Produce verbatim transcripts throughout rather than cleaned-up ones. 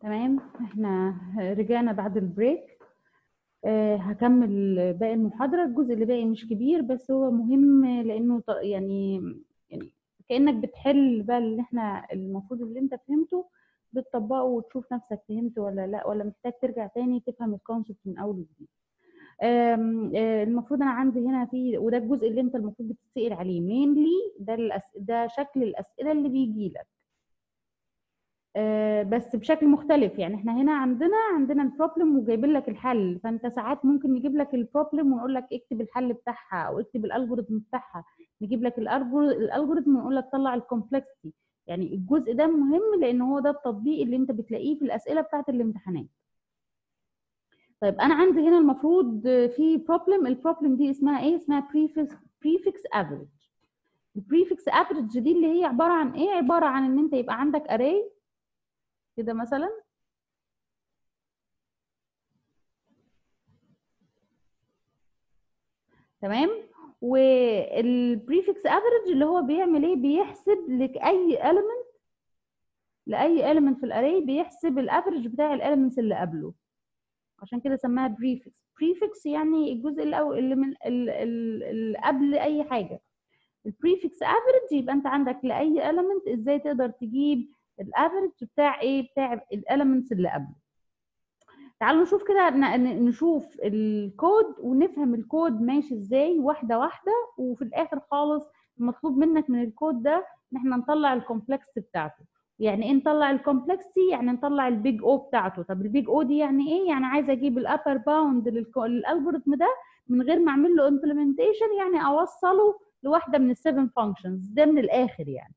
تمام، احنا رجعنا بعد البريك. آه هكمل باقي المحاضرة. الجزء اللي باقي مش كبير بس هو مهم لأنه ط- يعني يعني كأنك بتحل بقى اللي احنا المفروض اللي انت فهمته بتطبقه وتشوف نفسك فهمت ولا لا، ولا محتاج ترجع تاني تفهم الكونسبت من أول وجديد. آم، آه، المفروض انا عندي هنا في، وده الجزء اللي انت المفروض بتتسأل عليه مينلي. ده الأس... ده شكل الأسئلة اللي بيجي لك، آه، بس بشكل مختلف. يعني احنا هنا عندنا عندنا البروبلم وجايبين لك الحل، فانت ساعات ممكن نجيب لك البروبلم ونقول لك اكتب الحل بتاعها او اكتب الالجوريثم بتاعها. نجيب لك الالجوريثم ونقول لك طلع الكومبلكسيتي. يعني الجزء ده مهم لان هو ده التطبيق اللي انت بتلاقيه في الاسئله بتاعت الامتحانات. طيب انا عندي هنا المفروض في بروبلم. البروبلم دي اسمها ايه؟ اسمها prefix prefix average. البريفكس افريج دي اللي هي عباره عن ايه؟ عباره عن ان انت يبقى عندك اري كده مثلا، تمام. والبريفكس افريج اللي هو بيعمل ايه؟ بيحسب لك اي element، لاي element في الاري بيحسب الافريج بتاع الاليمنتس اللي قبله. عشان كده سماها بريفكس. بريفكس يعني الجزء الاول اللي من ال- ال- اللي قبل اي حاجه. البريفكس افريج يبقى انت عندك لاي element ازاي تقدر تجيب الافريج بتاع ايه؟ بتاع الاليمنتس اللي قبله. تعالوا نشوف كده، ن- ن- نشوف الكود ونفهم الكود ماشي ازاي واحده واحده. وفي الاخر خالص المطلوب منك من الكود ده ان احنا نطلع الكومبلكس بتاعته. يعني ايه نطلع الكومبلكسي؟ يعني نطلع البيج او بتاعته. طب البيج او دي يعني ايه؟ يعني عايزه اجيب الابر باوند للالجوريثم ده من غير ما اعمل له امبلمنتيشن، يعني اوصله لواحده من السيفن فانكشنز ده من الاخر يعني.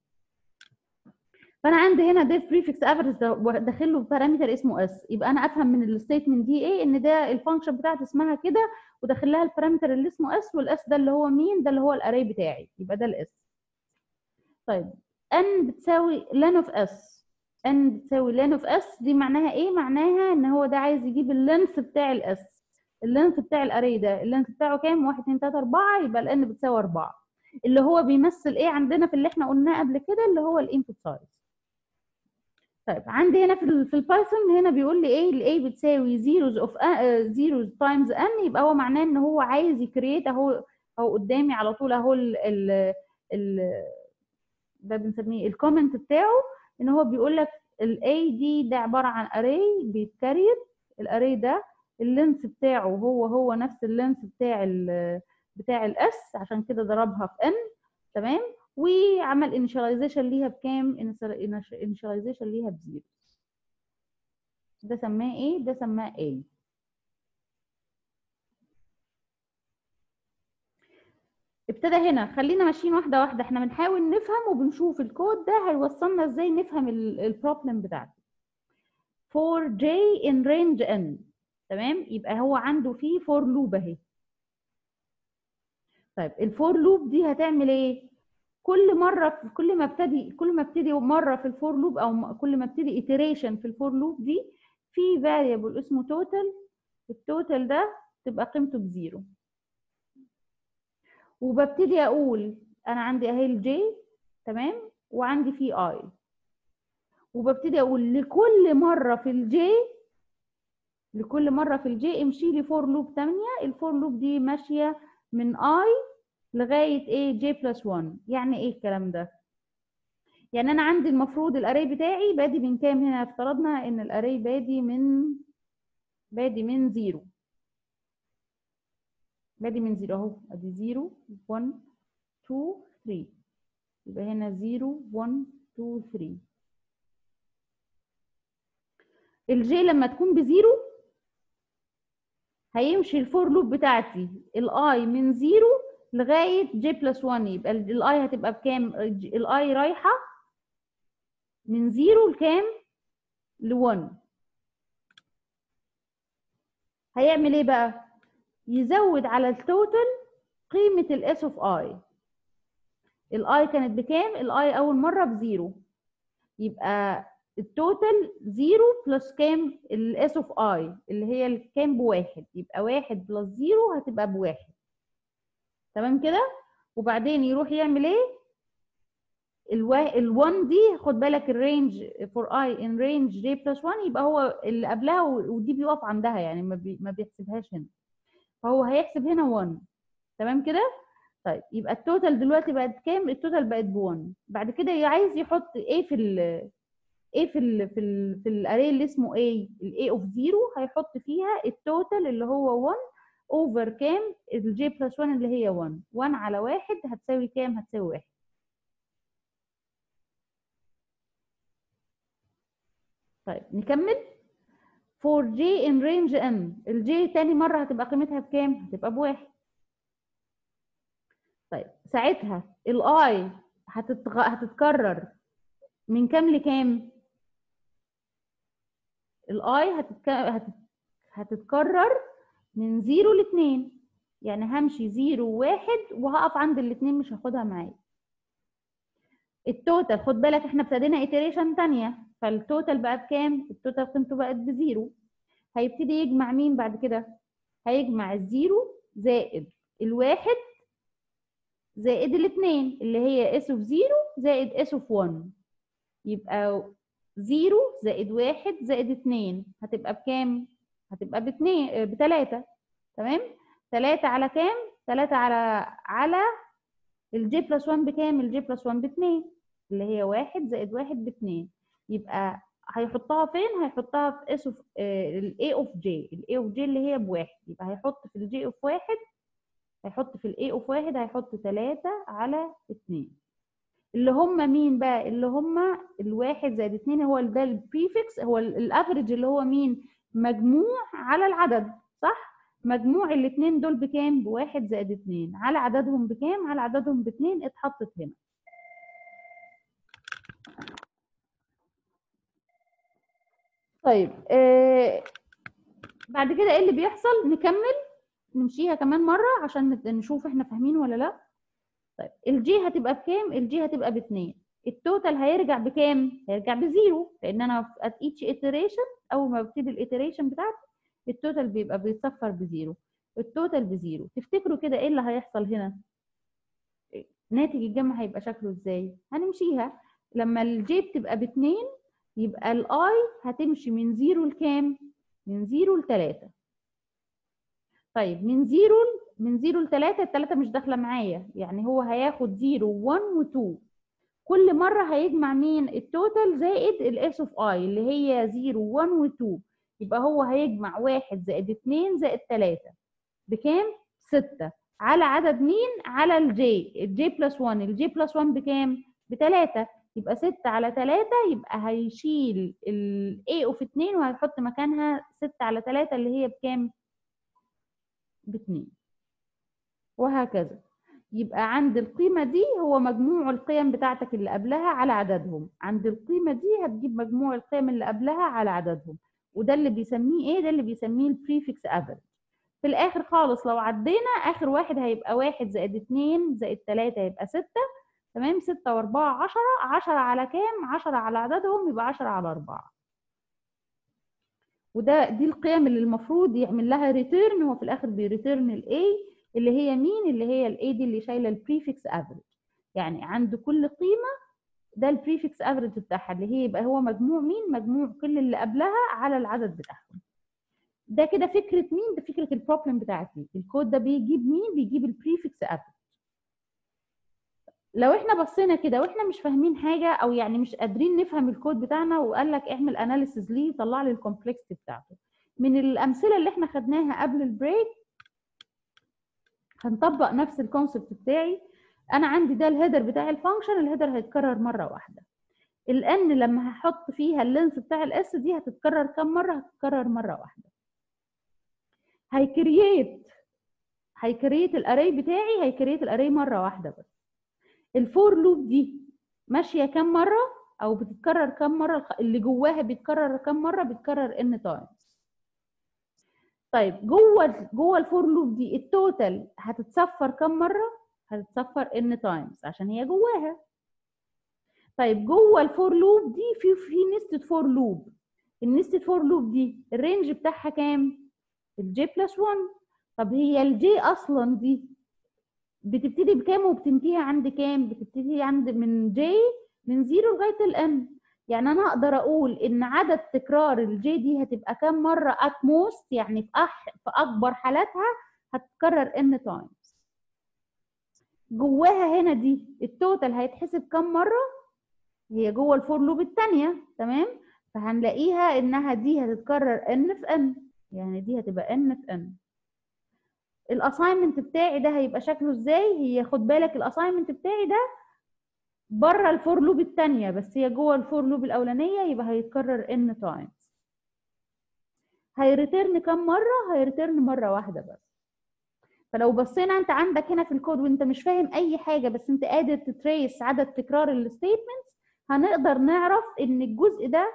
فانا عندي هنا ديف بريفكس افريج داخل له بارامتر اسمه اس. يبقى انا افهم من الستيتمنت دي ايه؟ ان ده الفانكشن بتاعتي اسمها كده وداخل لها البارامتر اللي اسمه اس، والاس ده اللي هو مين؟ ده اللي هو الاري بتاعي، يبقى ده الاس. طيب ان بتساوي لان اوف اس. ان بتساوي لان اوف اس دي معناها ايه؟ معناها ان هو ده عايز يجيب اللينث بتاع الاس. اللينث بتاع الاري ده اللينث بتاعه كام؟ واحد اتنين تلاته اربعه، يبقى الان بتساوي اربعه، اللي هو بيمثل ايه عندنا في اللي احنا قلناه قبل كده؟ اللي هو الانبوت سايز. طيب عندي هنا في ال في البايثون هنا بيقول لي ايه؟ الاي بتساوي زيروز اوف زيروز تايمز ان، يبقى هو معناه ان هو عايز يكريت اهو. اهو قدامي على طول اهو ال ال ال ده بنسميه الكومنت بتاعه. ان هو بيقول لك الاي دي ده عباره عن اري بيتكريت. الاري ده اللينث بتاعه هو هو نفس اللينث بتاع ال بتاع الاس، عشان كده ضربها في ان. تمام. وعمل انيشاليزيشن ليها بكام؟ انيشاليزيشن ليها بزيرو. ده سماه ايه؟ ده سماه A. ابتدى هنا. خلينا ماشيين واحده واحده، احنا بنحاول نفهم وبنشوف الكود ده هيوصلنا ازاي نفهم البروبلم بتاعته. for j in range n. تمام، يبقى هو عنده فيه for loop اهي. طيب الفور لوب دي هتعمل ايه؟ كل مره، كل ما ابتدي كل ما ابتدي مره في الفور لوب، او كل ما ابتدي iteration في الفور لوب دي، في variable اسمه total. التوتال ده تبقى قيمته بزيرو. وببتدي اقول انا عندي اهي الجي، تمام، وعندي في اي. وببتدي اقول لكل مره في الجي لكل مره في الجي امشي لي فور لوب ثمانية. الفور لوب دي ماشيه من اي لغايه ايه؟ جي بلس واحد. يعني ايه الكلام ده؟ يعني انا عندي المفروض الاري بتاعي بادي من كام؟ هنا افترضنا ان الاري بادي من بادي من زيرو. بادي من زيرو اهو، ادي زيرو واحد اتنين تلاته. يبقى هنا زيرو واحد اتنين تلاته. الجي لما تكون بزيرو هيمشي الفور لوب بتاعتي الاي من زيرو لغايه جي بلس واحد. يبقى الاي هتبقى بكام؟ الاي رايحه من زيرو لكام؟ ل واحد. هيعمل ايه بقى؟ يزود على التوتال قيمه الاس اوف اي. الاي كانت بكام؟ الاي اول مره بزيرو، يبقى التوتال زيرو بلس كام؟ الاس اوف اي اللي هي الكام؟ بواحد. يبقى واحد بلس زيرو هتبقى بواحد. تمام كده. وبعدين يروح يعمل ايه؟ ال1 دي خد بالك الرينج فور اي ان رينج جي بلس واحد، يبقى هو اللي قبلها ودي بيقف عندها، يعني ما, بي ما بيحسبهاش هنا، فهو هيحسب هنا واحد. تمام كده؟ طيب يبقى التوتال دلوقتي بقت كام؟ التوتال بقت ب واحد. بعد كده عايز يحط ايه في ال ايه في ال في ال في الاري اللي اسمه ايه الاي اوف صفر، هيحط فيها التوتال اللي هو واحد اوفر كام؟ الجي بلس واحد اللي هي واحد. واحد على واحد هتساوي كام؟ هتساوي واحد. طيب نكمل. فور جي ان رينج ام، الجي تاني مره هتبقى قيمتها بكام؟ هتبقى بواحد. طيب ساعتها الاي هتتغ... هتتكرر من كام لكام؟ الاي هتتك... هت... هتتكرر من صفر ل اتنين، يعني همشي صفر وواحد وهقف عند الاتنين مش هاخدها معايا. التوتال خد بالك احنا ابتدينا ايتريشن تانية، فالتوتال بقى بكام؟ التوتال قيمته بقت بزيرو. هيبتدي يجمع مين بعد كده؟ هيجمع الزيرو زائد الواحد زائد الاتنين اللي هي اس اوف زيرو زائد اس اوف واحد، يبقى زيرو زائد واحد زائد اتنين هتبقى بكام؟ هتبقى باتنين بتلاتة. تمام؟ تلاتة على كام؟ تلاتة على على الجي بلس واحد بكام؟ الجي بلس واحد باتنين اللي هي واحد زائد واحد باتنين، يبقى هيحطها فين؟ هيحطها في اس اوف الاي اوف جي، الاي اوف جي اللي هي بواحد، يبقى هيحط في الجي اوف واحد، هيحط في الاي اوف واحد هيحط تلاتة على اتنين اللي هم مين بقى؟ اللي هم الواحد زائد اتنين، هو ده البريفكس، هو الافريج اللي هو مين؟ مجموع على العدد، صح؟ مجموع الاثنين دول بكام؟ بواحد زائد اتنين، على عددهم بكام؟ على عددهم باتنين، اتحطت هنا. طيب آه بعد كده ايه اللي بيحصل؟ نكمل نمشيها كمان مرة عشان نشوف احنا فاهمين ولا لا. طيب الجي هتبقى بكام؟ الجي هتبقى باتنين. التوتال هيرجع بكام؟ هيرجع بزيرو، لان انا ات ايتش iteration اول ما ببتدي الايتريشن بتاعتي التوتال بيبقى بيتصفر بزيرو. التوتال بزيرو. تفتكروا كده ايه اللي هيحصل هنا؟ ناتج الجمع هيبقى شكله ازاي؟ هنمشيها لما الجي بتبقى باتنين يبقى الاي هتمشي من زيرو لكام؟ من زيرو لتلاتة. طيب من زيرو من زيرو لتلاتة، التلاتة مش داخله معايا، يعني هو هياخد زيرو وواحد واتنين، كل مره هيجمع مين؟ التوتال زائد الاس اوف اي اللي هي زيرو وواحد واتنين، يبقى هو هيجمع واحد زائد اتنين زائد تلاتة بكام؟ ستة، على عدد مين؟ على الجي، الجي بلس واحد، الجي بلس واحد بكام؟ بتلاتة، يبقى ستة على تلاتة، يبقى هيشيل الاي اوف اتنين وهيحط مكانها ستة على تلاتة اللي هي بكام؟ باتنين، وهكذا. يبقى عند القيمة دي هو مجموع القيم بتاعتك اللي قبلها على عددهم، عند القيمة دي هتجيب مجموع القيم اللي قبلها على عددهم، وده اللي بيسميه ايه؟ ده اللي بيسميه البريفكس افريج. في الاخر خالص لو عدينا اخر واحد هيبقى واحد زائد اتنين زائد تلاتة يبقى ستة. تمام؟ ستة واربعة عشرة، عشرة على كام؟ عشرة على عددهم، يبقى عشرة على اربعة. وده دي القيم اللي المفروض يعمل لها ريتيرن، هو في الاخر بيريتيرن الاي اللي هي مين؟ اللي هي الاي دي اللي شايله البريفكس افريج، يعني عند كل قيمه ده البريفكس افريج بتاعها اللي هي يبقى هو مجموع مين؟ مجموع كل اللي قبلها على العدد بتاعهم. ده كده فكره مين؟ ده فكره البروبلم بتاعتي. الكود ده بيجيب مين؟ بيجيب البريفكس افريج. لو احنا بصينا كده واحنا مش فاهمين حاجه او يعني مش قادرين نفهم الكود بتاعنا وقال لك اعمل اناليسيز ليه طلع لي الكومبلكسيتي بتاعته، من الامثله اللي احنا خدناها قبل البريك هنطبق نفس الكونسبت بتاعي. انا عندي ده الهيدر بتاع الفانكشن، الهيدر هيتكرر مره واحده. الان لما هحط فيها اللينس بتاع الاس دي هتتكرر كم مره؟ هتتكرر مره واحده. هيكرييت هيكرييت الاري بتاعي، هيكرييت الاري مره واحده بس. الفور لوب دي ماشيه كم مره او بتتكرر كم مره؟ اللي جواها بيتكرر كم مره؟ بيتكرر ان تايمز. طيب جوه جوه الفور لوب دي التوتال هتتصفر كم مره؟ هتتصفر ان تايمز عشان هي جواها. طيب جوه الفور لوب دي في في نستد فور لوب، النستد فور لوب دي الرينج بتاعها كام؟ الجي بلس واحد. طب هي الجي اصلا دي بتبتدي بكام وبتنتهي عند كام؟ بتبتدي عند من جي من زيرو لغايه الان. يعني انا اقدر اقول ان عدد تكرار الجي دي هتبقى كام مره ات موست، يعني في أح في اكبر حالاتها هتتكرر ان تايمز. جواها هنا دي التوتال هيتحسب كام مره، هي جوه الفور لوب الثانيه، تمام؟ فهنلاقيها انها دي هتتكرر ان في ان، يعني دي هتبقى ان في ان. الاساينمنت بتاعي ده هيبقى شكله ازاي؟ هي خد بالك الاساينمنت بتاعي ده بره الفور لوب الثانيه، بس هي جوه الفور لوب الاولانيه، يبقى هيتكرر ان تايمز. هيريتيرن كام مره؟ هيريتيرن مره واحده بس. فلو بصينا انت عندك هنا في الكود وانت مش فاهم اي حاجه، بس انت قادر تتريس عدد تكرار الستيتمنتس، هنقدر نعرف ان الجزء ده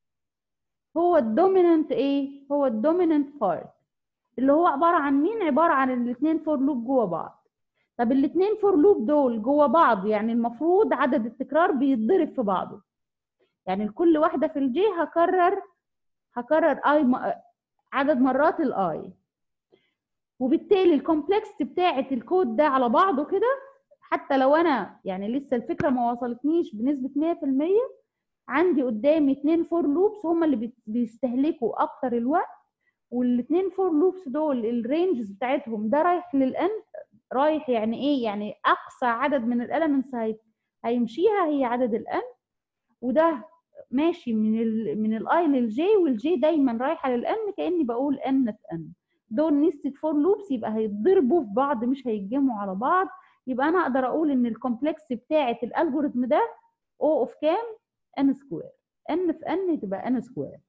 هو الدوميننت ايه؟ هو الدوميننت بارت، اللي هو عباره عن مين؟ عباره عن الاثنين فور لوب جوه بعض. طب الاثنين فور لوب دول جوه بعض، يعني المفروض عدد التكرار بيتضرب في بعضه، يعني كل واحده في الجي هكرر هكرر اي م... عدد مرات الاي، وبالتالي الكومبلكس بتاعه الكود ده على بعضه كده، حتى لو انا يعني لسه الفكره ما وصلتنيش بنسبه مية في المية، عندي قدامي اتنين فور لوبس هم اللي بيستهلكوا اكتر الوقت، والاثنين فور لوبس دول الرينجز بتاعتهم ده رايح للان، رايح يعني ايه؟ يعني اقصى عدد من الاليمنتس هيمشيها هي عدد الان، وده ماشي من ال من الاي للجي، والجي دايما رايحه للان، كاني بقول ان في ان. دول نيستد فور لوبس، يبقى هيتضربوا في بعض مش هيتجمعوا على بعض. يبقى انا اقدر اقول ان الكومبلكس بتاعه الالجوريثم ده او اوف كام؟ ان سكوير. ان في ان تبقى ان سكوير.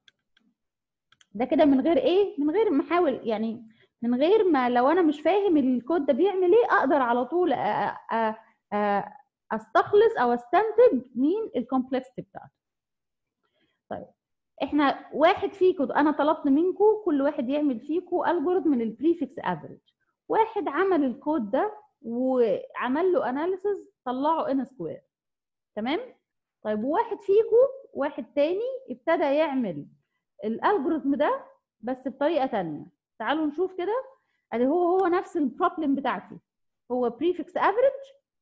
ده كده من غير ايه؟ من غير ما احاول، يعني من غير ما لو انا مش فاهم الكود ده بيعمل ايه اقدر على طول أ أ أ استخلص او استنتج مين الكومبلكسيتي بتاعته. طيب احنا واحد فيكم، انا طلبت منكم كل واحد يعمل فيكم الجوريثم من البريفكس افريج. واحد عمل الكود ده وعمل له اناليسيز طلعه ان سكوير، تمام؟ طيب واحد فيكم، واحد تاني ابتدى يعمل الالجوريثم ده بس بطريقه ثانيه. تعالوا نشوف كده. ادي هو هو نفس البروبلم بتاعتي، هو بريفكس افريج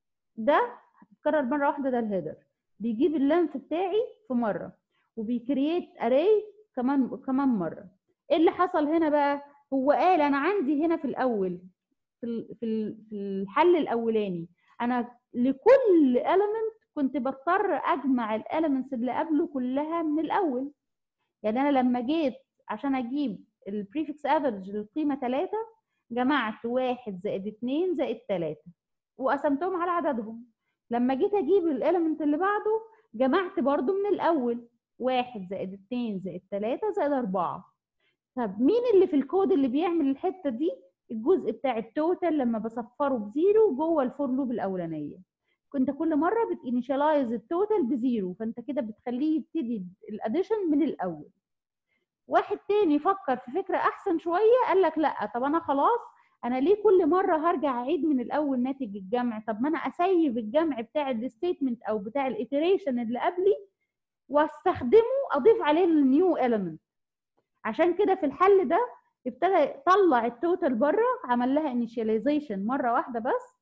ده هتتكرر مره واحده، ده الهيدر بيجيب اللينث بتاعي في مره، وبيكرييت اري كمان كمان مره. ايه اللي حصل هنا بقى؟ هو قال انا عندي هنا في الاول في في في الحل الاولاني انا لكل element كنت بضطر اجمع الاليمنتس اللي قبله كلها من الاول. يعني انا لما جيت عشان اجيب البريفكس افريج للقيمه ثلاثة، جمعت واحد زائد اتنين زائد ثلاثة وقسمتهم على عددهم. لما جيت اجيب الاليمنت اللي بعده جمعت برضو من الاول واحد زائد اتنين زائد ثلاثة زائد أربعة. طب مين اللي في الكود اللي بيعمل الحته دي؟ الجزء بتاع التوتال لما بصفره بزيرو جوه الفور لوب الاولانيه. كنت كل مره بتانيشالايز التوتال بزيرو، فانت كده بتخليه يبتدي الاديشن من الاول. واحد تاني فكر في فكره احسن شويه، قال لك لا، طب انا خلاص انا ليه كل مره هرجع اعيد من الاول ناتج الجمع؟ طب ما انا اسيف الجمع بتاع الستيتمنت او بتاع الايتريشن اللي قبلي واستخدمه اضيف عليه النيو element. عشان كده في الحل ده ابتدى يطلع التوتال بره، عمل لها انيشاليزيشن مره واحده بس،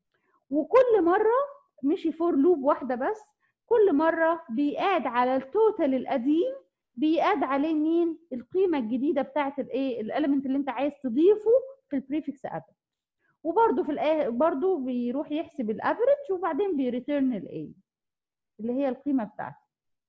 وكل مره مشي فور لوب واحده بس، كل مره بيقاد على التوتال القديم بيقاد عليه مين؟ القيمه الجديده بتاعت الايه؟ الاليمنت اللي انت عايز تضيفه في البريفكس افريج. وبرده في الاخر برده بيروح يحسب الافريج وبعدين بيريتيرن الايه اللي هي القيمه بتاعته.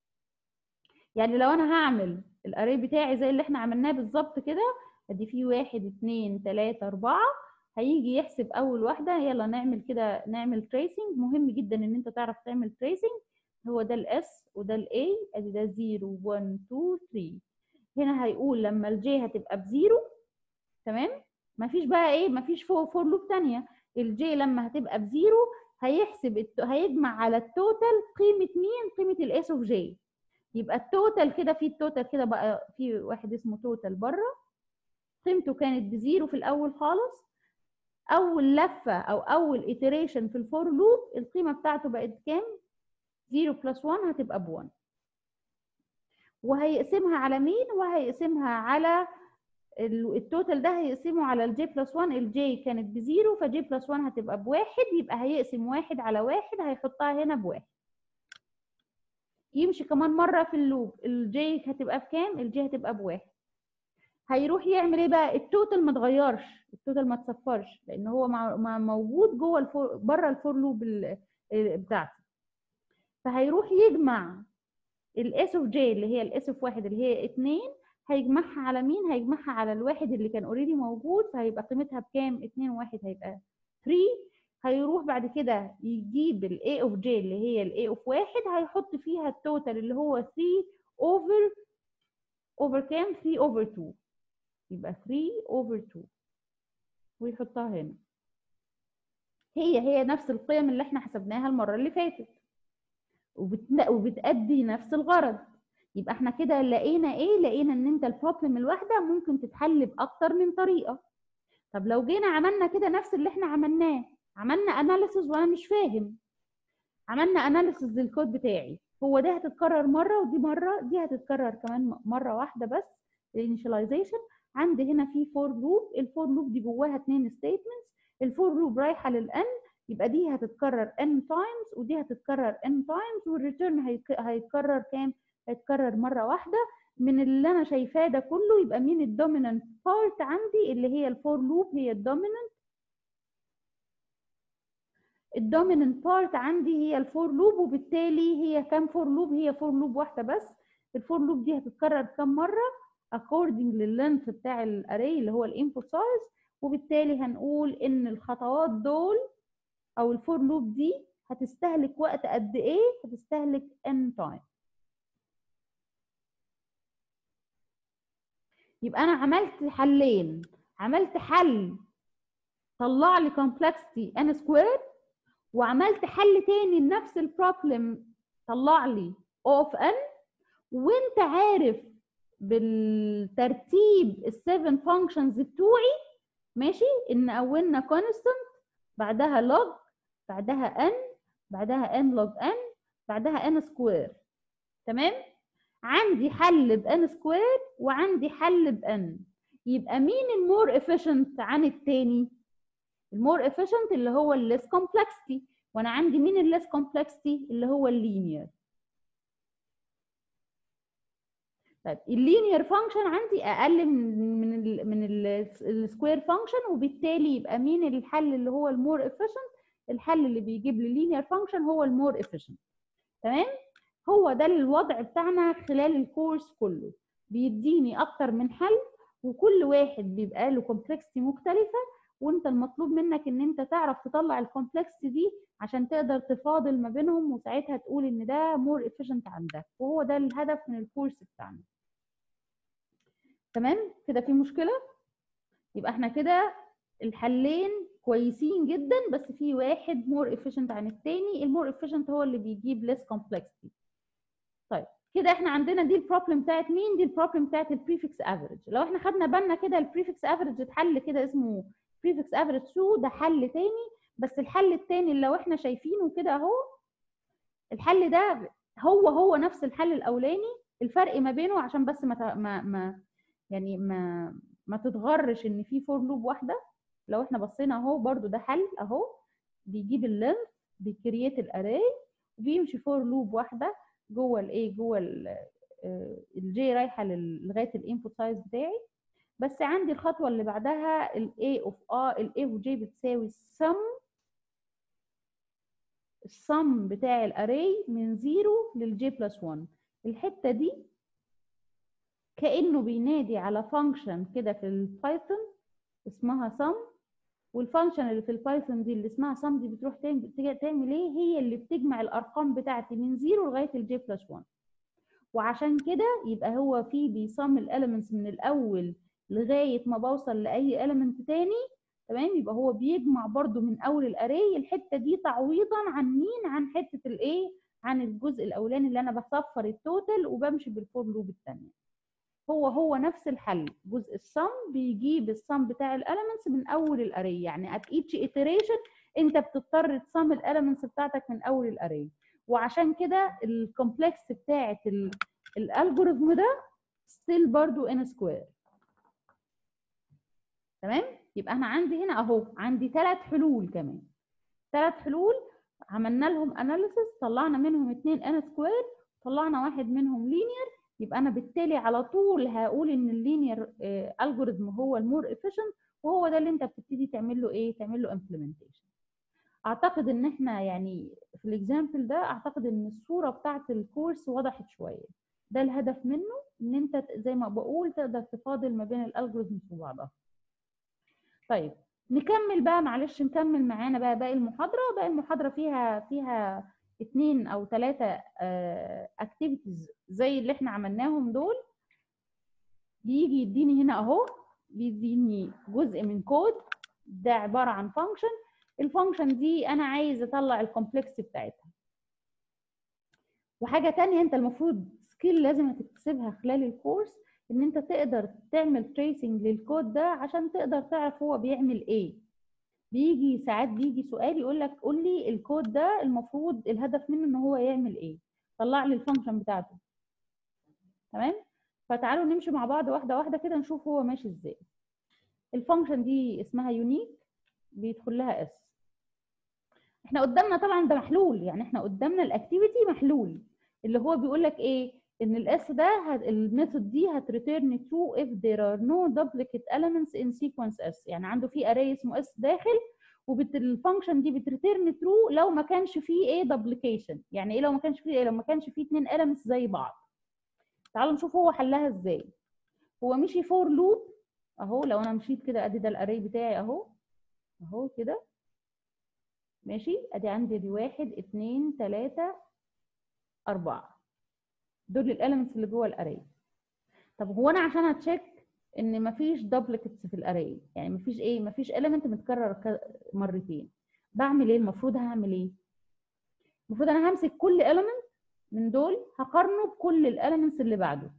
يعني لو انا هعمل الاري بتاعي زي اللي احنا عملناه بالظبط كده، ادي فيه واحد اتنين تلاته اربعه، هيجي يحسب اول واحده. يلا نعمل كده، نعمل تريسنج. مهم جدا ان انت تعرف تعمل تريسنج. هو ده الاس وده الاي، ادي ده صفر واحد اتنين تلاته. هنا هيقول لما الجي هتبقى بزيرو، تمام؟ مفيش بقى ايه، مفيش فوق فور لوب ثانيه. الجي لما هتبقى بزيرو هيحسب الت... هيجمع على التوتال قيمه مين؟ قيمه الاس اوف جي. يبقى التوتال كده، في التوتال كده بقى في واحد اسمه توتال بره، قيمته كانت بزيرو في الاول خالص. اول لفه او اول ايتريشن في الفور لوب القيمه بتاعته بقت كام؟ صفر بلس واحد هتبقى ب واحد. وهيقسمها على مين؟ وهيقسمها على التوتال ده، هيقسمه على الجي بلس واحد. الجي كانت بزيرو فجي بلس واحد هتبقى بواحد، يبقى هيقسم واحد على واحد، هيحطها هنا بواحد. يمشي كمان مره في اللوب، الجي هتبقى بكام؟ الجي هتبقى بواحد. هيروح يعمل ايه بقى؟ التوتال ما اتغيرش، التوتال ما اتصفرش، لان هو مع موجود جوه الفور بره الفور لوب بتاعتي. فهيروح يجمع الاس اوف جي اللي هي الاس اوف واحد اللي هي اتنين، هيجمعها على مين؟ هيجمعها على الواحد اللي كان اوريدي موجود، فهيبقى قيمتها بكام؟ اتنين وواحد هيبقى تلاتة. هيروح بعد كده يجيب الاي اوف جي اللي هي الاي اوف واحد، هيحط فيها التوتال اللي هو تلاتة اوفر اوفر كام؟ تلاتة اوفر اتنين، يبقى تلاتة اوفر اتنين ويحطها هنا. هي هي نفس القيم اللي احنا حسبناها المره اللي فاتت، وبتأدي نفس الغرض. يبقى احنا كده لقينا ايه؟ لقينا ان انت البروبلم الواحده ممكن تتحل باكتر من طريقه. طب لو جينا عملنا كده نفس اللي احنا عملناه، عملنا اناليسز وانا مش فاهم، عملنا اناليسز للكود بتاعي، هو ده هتتكرر مره ودي مره، دي هتتكرر كمان مره واحده بس. الانيشاليزيشن عندي هنا في فور لوب، الفور لوب دي جواها اتنين ستيتمنتس، الفور لوب رايحه للان، يبقى دي هتتكرر n times ودي هتتكرر n times، والريتيرن هيتكرر كام؟ هيتكرر مره واحده. من اللي انا شايفاه ده كله، يبقى مين الدومينانت بارت عندي؟ اللي هي الفور لوب هي الدومينانت. الدومينانت بارت عندي هي الفور لوب، وبالتالي هي كام فور لوب؟ هي فور لوب واحده بس. الفور لوب دي هتتكرر كام مره؟ according لللينث بتاع الاري اللي هو الانبوت سايز، وبالتالي هنقول ان الخطوات دول او الفور لوب دي هتستهلك وقت قد ايه؟ هتستهلك n تايم. يبقى انا عملت حلين، عملت حل طلع لي complexity n سكوير، وعملت حل تاني لنفس البروبلم طلع لي O of n. وانت عارف بالترتيب السيفن فانكشنز بتوعي، ماشي، ان اولنا كونستانت، بعدها log، بعدها n، بعدها n log n، بعدها n سكوير. تمام؟ عندي حل ب n سكوير وعندي حل ب n. يبقى مين المور efficient عن التاني؟ المور efficient اللي هو الليس complexity، وانا عندي مين الليس complexity؟ اللي هو اللينير. طيب اللينير فانكشن عندي اقل من من ال من السكوير فانكشن، وبالتالي يبقى مين الحل اللي هو المور efficient؟ الحل اللي بيجيب لي لينير فانكشن هو المور efficient. تمام؟ هو ده الوضع بتاعنا خلال الكورس كله، بيديني اكتر من حل، وكل واحد بيبقى له كومبلكسيتي مختلفه، وانت المطلوب منك ان انت تعرف تطلع الكومبلكسيتي دي عشان تقدر تفاضل ما بينهم، وساعتها تقول ان ده مور efficient عن ده، وهو ده الهدف من الكورس بتاعنا. تمام كده؟ في مشكله؟ يبقى احنا كده الحلين كويسين جدا، بس في واحد مور efficient عن التاني، المور efficient هو اللي بيجيب less complexity. طيب كده احنا عندنا دي البروبلم بتاعت مين؟ دي البروبلم بتاعت البريفكس افريج. لو احنا خدنا بالنا كده البريفكس افريج اتحل كده اسمه بريفكس افريج اتنين، ده حل تاني، بس الحل التاني اللي لو احنا شايفينه كده اهو، الحل ده هو هو نفس الحل الاولاني، الفرق ما بينه عشان بس ما ما, ما يعني ما ما تتغرش ان في فور لوب واحده. لو احنا بصينا اهو برده ده حل اهو، بيجيب اللينث، بيكرييت الاري، وبيمشي فور لوب واحده جوه الايه؟ جوه الجي رايحه لغايه الانبوت سايز بتاعي. بس عندي الخطوه اللي بعدها الاي اوف ا الاي اوف جي بتساوي السم السم بتاع الاري من صفر للجي بلس واحد. الحته دي كانه بينادي على فانكشن كده في البايثون اسمها سم، والفانكشن اللي في البايثون دي اللي اسمها سم دي بتروح تعمل ايه؟ هي اللي بتجمع الارقام بتاعتي من صفر لغايه الجي بلس واحد. وعشان كده يبقى هو في بيصم الاليمنتس من الاول لغايه ما بوصل لاي اليمنت تاني. تمام؟ يبقى هو بيجمع برده من اول الاري. الحته دي تعويضا عن مين؟ عن حته الايه؟ عن الجزء الاولاني اللي انا بصفر التوتال وبمشي بالفور لوب الثانيه. هو هو نفس الحل، جزء السم بيجيب السم بتاع الاليمنتس من اول الاري، يعني ات ايتش iteration انت بتضطر تصم الاليمنتس بتاعتك من اول الاري. وعشان كده الكومبلكس بتاعت الالجوريثم ده ستيل برضو ان سكوير. تمام؟ يبقى انا عندي هنا اهو عندي ثلاث حلول كمان، ثلاث حلول عملنا لهم اناليسيس، طلعنا منهم اتنين ان سكوير، طلعنا واحد منهم لينير، يبقى انا بالتالي على طول هقول ان اللينير الجوريزم هو المور افيشنت، وهو ده اللي انت بتبتدي تعمل له ايه؟ تعمل له امبلمنتيشن. اعتقد ان احنا يعني في الاكزامبل ده اعتقد ان الصوره بتاعت الكورس وضحت شويه. ده الهدف منه، ان انت زي ما بقول تقدر تفاضل ما بين الالجوريزمز وبعضها. طيب نكمل بقى، معلش نكمل معانا بقى باقي المحاضره. باقي المحاضره فيها فيها اتنين او ثلاثه اكتيفيتيز زي اللي احنا عملناهم دول. بيجي يديني هنا اهو، بيديني جزء من كود، ده عباره عن فانكشن. الفانكشن دي انا عايز اطلع الكومبلكس بتاعتها. وحاجه تانية انت المفروض سكيل لازم هتكتسبها خلال الكورس، ان انت تقدر تعمل تريسنج للكود ده عشان تقدر تعرف هو بيعمل ايه. بيجي ساعات بيجي سؤال يقول لك قول لي الكود ده المفروض الهدف منه ان هو يعمل ايه، طلع لي الفانكشن بتاعته. تمام؟ فتعالوا نمشي مع بعض واحده واحده كده نشوف هو ماشي ازاي. الفانكشن دي اسمها يونيك، بيدخل لها اس. احنا قدامنا طبعا ده محلول، يعني احنا قدامنا الاكتيفيتي محلول، اللي هو بيقول لك ايه؟ ان الاس ده الميثود دي هتريتيرن ترو if there are no duplicate elements in sequence s. يعني عنده في array اسمه اس داخل، والفانكشن دي بتريتيرن ترو لو ما كانش فيه ايه duplication. يعني ايه لو ما كانش فيه ايه؟ لو ما كانش فيه اتنين elements زي بعض. تعالوا نشوف هو حلها ازاي. هو مشي فور لوب اهو. لو انا مشيت كده ادي ده الاري بتاعي اهو اهو كده ماشي. ادي عندي دي واحد اتنين تلاته اربعه، دول الاليمنتس اللي جوه الاري. طب هو انا عشان اتشيك ان مفيش دوبليكتس في الاري، يعني مفيش ايه؟ مفيش اليمنت متكرر مرتين، بعمل ايه؟ المفروض هعمل ايه؟ المفروض انا همسك كل اليمنت من دول هقارنه بكل الاليمنتس اللي بعده.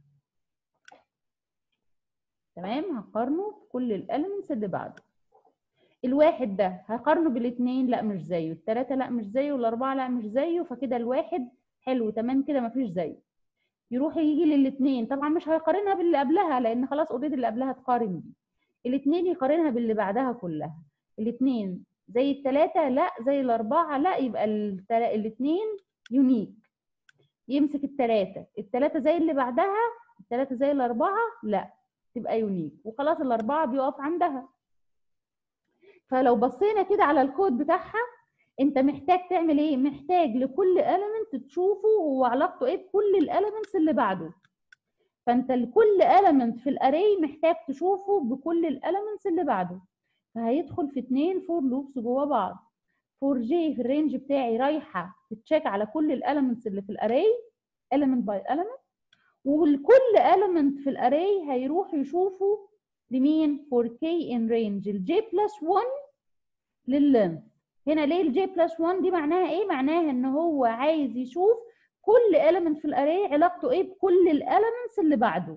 تمام؟ هقارنه بكل الاليمنتس اللي بعده. الواحد ده هقارنه بالاثنين، لا مش زيه. الثلاثه لا مش زيه. الاربعه لا مش زيه. فكده الواحد حلو تمام كده مفيش زيه. يروح يجي للاثنين، طبعا مش هيقارنها باللي قبلها لان خلاص اوريدي اللي قبلها تقارن بيه. الاثنين يقارنها باللي بعدها كلها. الاثنين زي الثلاثه؟ لا. زي الاربعه؟ لا. يبقى الاثنين يونيك. يمسك الثلاثه، الثلاثه زي اللي بعدها؟ الثلاثه زي الاربعه؟ لا. تبقى يونيك. وخلاص الاربعه بيقف عندها. فلو بصينا كده على الكود بتاعها، انت محتاج تعمل ايه؟ محتاج لكل element تشوفه هو علاقته ايه بكل الاليمنتس اللي بعده. فانت لكل element في الاري محتاج تشوفه بكل الاليمنتس اللي بعده. فهيدخل في اتنين فور لوبس جوه بعض. فور جي في الرينج بتاعي رايحه تتشيك على كل الاليمنتس اللي في الاري element by element، والكل element في الاري هيروح يشوفه لمين؟ فور كي ان رينج الجي بلس واحد لللينث. هنا ليه الجي بلس واحد دي؟ معناها ايه؟ معناها ان هو عايز يشوف كل element في الاري علاقته ايه بكل الاليمنتس اللي بعده.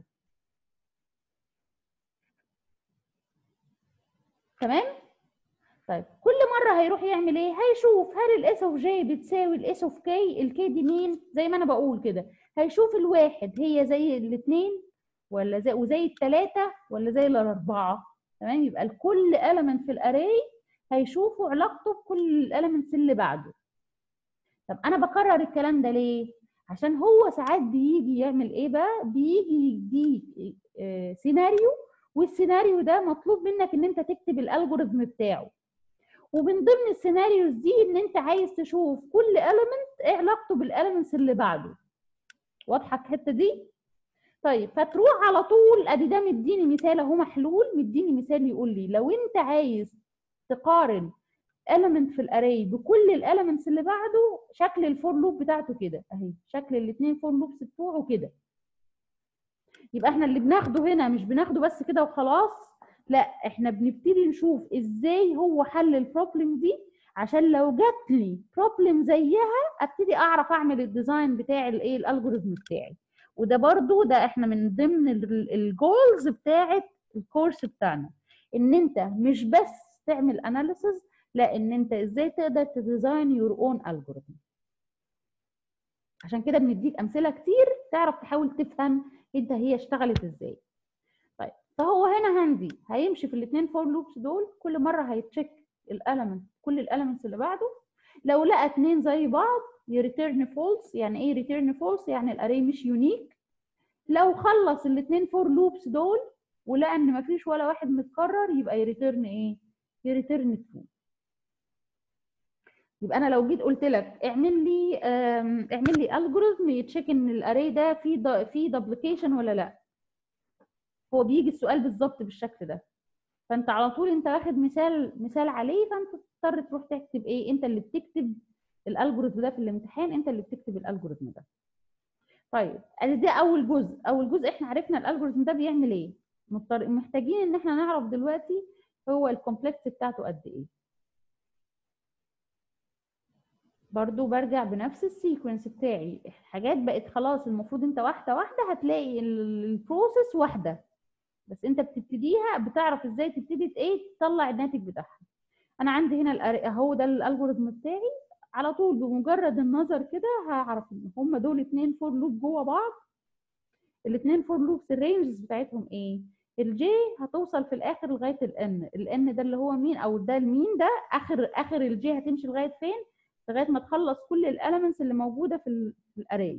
تمام؟ طيب كل مره هيروح يعمل ايه؟ هيشوف هل الاس اوف جي بتساوي الاس اوف كي. الكي دي مين؟ زي ما انا بقول كده، هيشوف الواحد هي زي الاثنين ولا زي وزي الثلاثه ولا زي الاربعه. تمام؟ يبقى الكل element في الاري هيشوفوا علاقته بكل الاليمنتس اللي بعده. طب انا بكرر الكلام ده ليه؟ عشان هو ساعات بيجي يعمل ايه بقى؟ بيجي يديك آه سيناريو، والسيناريو ده مطلوب منك ان انت تكتب الالجوريثم بتاعه. ومن ضمن السيناريوز دي ان انت عايز تشوف كل element ايه علاقته بالاليمنتس اللي بعده. واضحه الحته دي؟ طيب فتروح على طول ادي ده مديني مثال اهو محلول، مديني مثال يقول لي لو انت عايز تقارن element في الاري بكل الاليمنتس اللي بعده، شكل الفور لوب بتاعته كده اهي، شكل الاثنين فور لوبس بتوعه كده. يبقى احنا اللي بناخده هنا مش بناخده بس كده وخلاص، لا احنا بنبتدي نشوف ازاي هو حل البروبلم دي، عشان لو جات لي بروبلم زيها ابتدي اعرف اعمل الديزاين بتاع الايه الالجوريثم بتاعي. وده برضو ده احنا من ضمن الجولز بتاعه الكورس بتاعنا، ان انت مش بس تعمل اناليسز، لا ان انت ازاي تقدر تديزاين يور اون الجوريثم. عشان كده بنديك امثله كتير تعرف تحاول تفهم انت هي اشتغلت ازاي. طيب فهو هنا عندي هيمشي في الاثنين فور لوبس دول، كل مره هيتشيك الاليمنت كل الاليمنتس اللي بعده. لو لقى اثنين زي بعض يريتيرن فولس. يعني ايه ريتيرن فولس؟ يعني الاري مش يونيك. لو خلص الاثنين فور لوبس دول ولقى ان مفيش ولا واحد متكرر يبقى يريتيرن ايه؟ يريتيرن ترو. يبقى انا لو جيت قلت لك اعمل لي اعمل لي الجوريزم يتشيك ان الاري ده فيه فيه دوبليكيشن ولا لا، هو بيجي السؤال بالظبط بالشكل ده. فانت على طول انت واخد مثال مثال عليه، فانت تضطر تروح تكتب ايه؟ انت اللي بتكتب الالجوريزم ده في الامتحان، انت اللي بتكتب الالجوريزم ده. طيب ادي ده اول جزء. اول جزء احنا عرفنا الالجوريزم ده بيعمل ايه. مضطر محتاجين ان احنا نعرف دلوقتي هو الكومبلكس بتاعته قد ايه. برضو برجع بنفس السيكونس بتاعي، حاجات بقت خلاص المفروض انت واحده واحده هتلاقي البروسيس واحده، بس انت بتبتديها بتعرف ازاي تبتدي ايه تطلع الناتج بتاعها. انا عندي هنا اهو ده الالجوريزم بتاعي، على طول بمجرد النظر كده هعرف ان هم دول اتنين فور لوب جوه بعض. الاثنين فور لوبس الرينجز بتاعتهم ايه؟ الجي هتوصل في الاخر لغايه الان، الان ده اللي هو مين او ده المين ده اخر اخر الجي هتمشي لغايه فين؟ لغايه ما تخلص كل الاليمنتس اللي موجوده في الاري.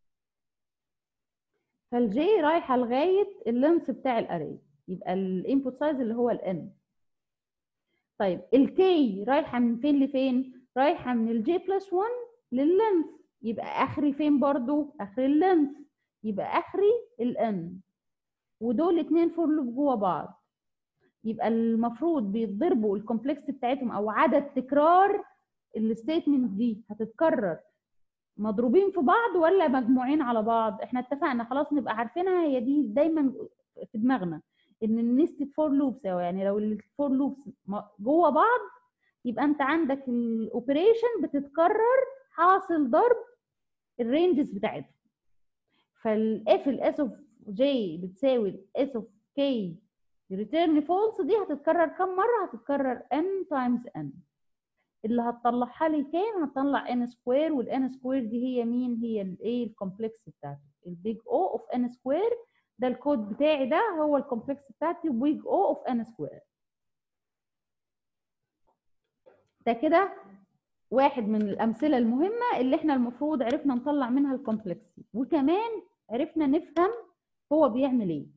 فالجي رايحه لغايه اللينث بتاع الاري، يبقى الانبوت سايز اللي هو الان. طيب الكي رايحه من فين لفين؟ رايحه من الجي بلس واحد لللينث، يبقى اخري فين برضو؟ اخر اللينث، يبقى اخري الان. ودول اتنين فور لوب جوه بعض، يبقى المفروض بيتضربوا الكومبلكس بتاعتهم او عدد تكرار الستيتمنت دي هتتكرر مضروبين في بعض ولا مجموعين على بعض. احنا اتفقنا خلاص نبقى عارفينها، هي دي دايما في دماغنا ان النستد فور لوبس، يعني لو الفور لوبس جوه بعض يبقى انت عندك الاوبريشن بتتكرر حاصل ضرب الرينجز بتاعتها. فالاف الاس اوف جي بتساوي الاس اوف كي ريتيرن فولس، دي هتتكرر كم مره؟ هتتكرر n تايمز n. اللي هتطلعها لي كام؟ هتطلع n سكوير، والان سكوير دي هي مين؟ هي الايه؟ الكومبلكس بتاعتي البيج او اوف n سكوير. ده الكود بتاعي، ده هو الكومبلكس بتاعتي بيج او اوف n سكوير. ده كده واحد من الامثله المهمه اللي احنا المفروض عرفنا نطلع منها الكومبلكسي، وكمان عرفنا نفهم هو بيعمل ايه.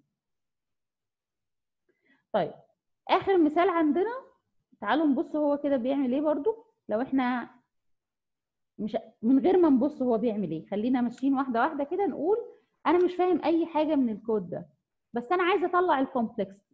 طيب اخر مثال عندنا، تعالوا نبص هو كده بيعمل ايه برضو. لو احنا مش من غير ما نبص هو بيعمل ايه، خلينا ماشيين واحده واحده كده. نقول انا مش فاهم اي حاجه من الكود ده، بس انا عايزه اطلع الكومبلكس.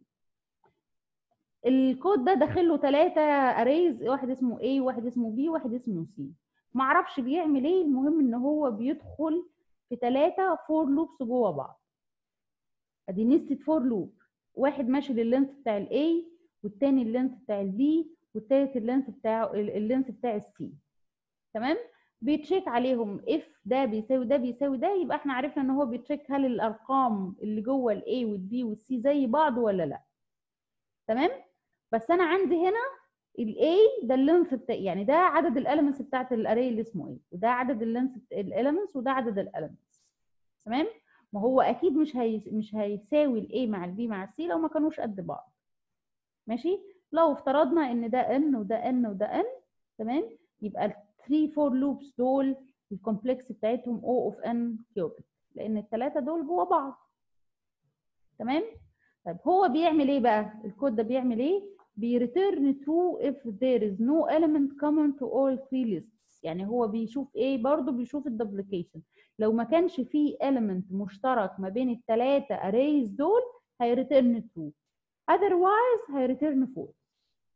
الكود ده داخل له ثلاثه اريز، واحد اسمه A واحد اسمه B واحد اسمه C. ما اعرفش بيعمل ايه، المهم ان هو بيدخل في ثلاثه فور لوبس جوه بعض. ادي نستد فور لوب، واحد ماشي لللينث بتاع الاي، والتاني اللينث بتاع البي، والتالت اللينث بتاع اللينث بتاع السي. تمام؟ بيتشيك عليهم اف ده بيساوي ده بيساوي ده، يبقى احنا عرفنا ان هو بيتشيك هل الارقام اللي جوه الاي والبي والسي زي بعض ولا لا. تمام؟ بس انا عندي هنا الاي ده اللينث بتاع، يعني ده عدد الاليمنتس بتاعت الاري اللي اسمه ايه، وده عدد اللينث الاليمنتس، وده عدد الاليمنتس. تمام؟ ما هو اكيد مش هي... مش هيساوي الاي مع البي مع السي لو ما كانوش قد بعض. ماشي؟ لو افترضنا ان ده ان وده ان وده ان، تمام، يبقى ال ثلاثة فور لوبس دول الكومبلكس بتاعتهم O اوف n كيوبيك، لان الثلاثه دول جوه بعض. تمام؟ طيب هو بيعمل ايه بقى؟ الكود ده بيعمل ايه؟ بيريتيرن true if there is no element common to all three lists. يعني هو بيشوف ايه برضه؟ بيشوف الدوبليكيشن. لو ما كانش فيه element مشترك ما بين الثلاثه arrays دول هيريتيرن true، otherwise هيريتيرن false.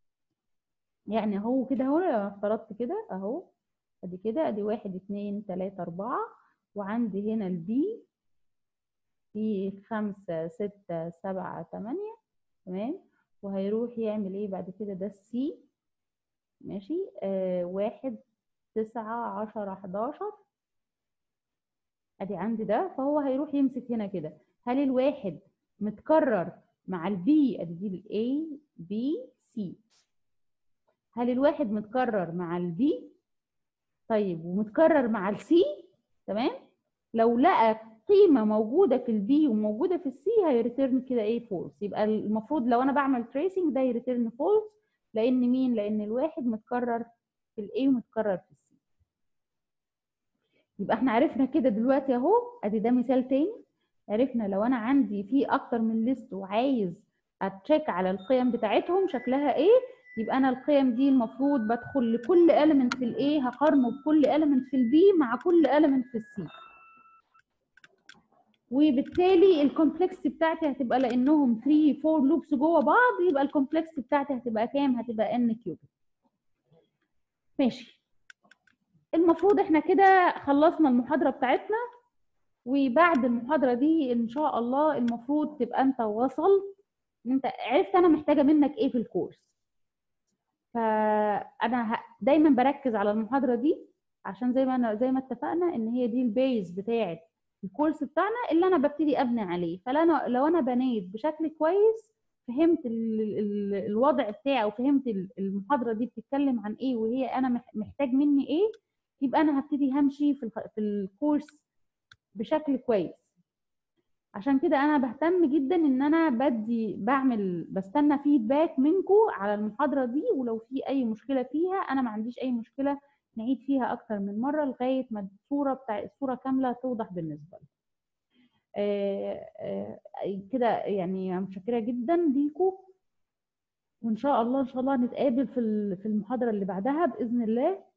يعني هو كده اهو، لو افترضت كده اهو، ادي كده ادي واحد اتنين تلاته اربعه، وعندي هنا البي في خمسه سته سبعه تمانيه. تمام؟ وهيروح يعمل ايه بعد كده؟ ده السي. ماشي؟ آه واحد تسعه عشره حداشر، ادي عندي ده. فهو هيروح يمسك هنا كده، هل الواحد متكرر مع البي؟ ادي دي الاي بي سي. هل الواحد متكرر مع البي؟ طيب ومتكرر مع السي؟ تمام؟ لو لقى قيمه موجوده في البي وموجوده في السي هيريتيرن كده ايه؟ فولس. يبقى المفروض لو انا بعمل تريسنج ده يريتيرن فولس، لان مين؟ لان الواحد متكرر في الاي ومتكرر في السي. يبقى احنا عرفنا كده دلوقتي اهو، ادي ده مثال تاني. عرفنا لو انا عندي في اكتر من ليست وعايز اتشيك على القيم بتاعتهم شكلها ايه، يبقى انا القيم دي المفروض بدخل لكل element في الايه هقارنه بكل element في البي مع كل element في السي، وبالتالي الكومبلكس بتاعتي هتبقى لانهم ثلاثة أربعة لوبس جوه بعض، يبقى الكومبلكس بتاعتي هتبقى كام؟ هتبقى ان كيوب. ماشي، المفروض احنا كده خلصنا المحاضرة بتاعتنا، وبعد المحاضرة دي ان شاء الله المفروض تبقى انت وصلت ان انت عرفت انا محتاجة منك ايه في الكورس. فانا ه- دايما بركز على المحاضرة دي عشان زي ما انا زي ما اتفقنا ان هي دي البيز بتاعت الكورس بتاعنا اللي انا ببتدي ابني عليه. فانا لو انا بنيت بشكل كويس، فهمت ال ال الوضع بتاعي وفهمت ال- المحاضرة دي بتتكلم عن ايه وهي انا مح- محتاج مني ايه، يبقى انا هبتدي همشي في الخ- في الكورس بشكل كويس. عشان كده انا بهتم جدا ان انا بدي بعمل بستنى فيدباك منكم على المحاضرة دي، ولو في اي مشكلة فيها انا ما عنديش اي مشكلة نعيد فيها اكتر من مرة لغاية ما الصورة بتاع الصورة كاملة توضح بالنسبة لي. آه، آه، كده يعني متشكرة جدا ليكم، وان شاء الله ان شاء الله نتقابل في ال- في المحاضرة اللي بعدها بإذن الله.